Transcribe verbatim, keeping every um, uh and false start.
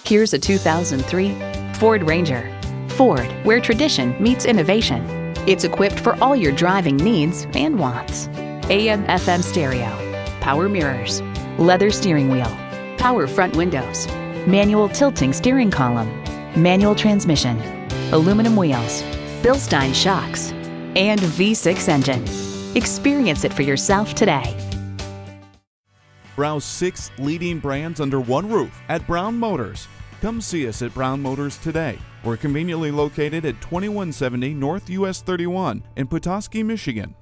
Here's a two thousand three Ford Ranger. Ford, where tradition meets innovation. It's equipped for all your driving needs and wants. A M F M stereo, power mirrors, leather steering wheel, power front windows, manual tilting steering column, manual transmission, aluminum wheels, Bilstein shocks, and V six engine. Experience it for yourself today. Browse six leading brands under one roof at Brown Motors. Come see us at Brown Motors today. We're conveniently located at twenty-one seventy North U S thirty-one in Petoskey, Michigan.